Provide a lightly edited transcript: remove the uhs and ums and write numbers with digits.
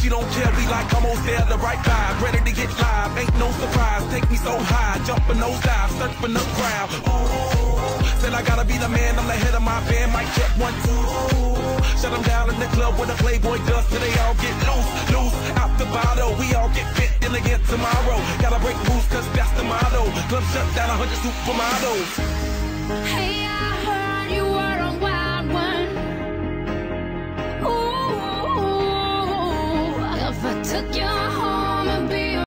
We don't care, we like almost there, the right vibe. Ready to get live, ain't no surprise. Take me so high, jumping those dives, surfing the crowd. Ooh, said I gotta be the man, I'm the head of my band. Mic check 1, 2. Shut them down in the club where the Playboy does till they all get loose, loose. Out the bottle, we all get fit in again tomorrow. Gotta break rules cause that's the motto. Club shut down 100 supermodels. Hey, I heard you were a wild one. Ooh, if I took you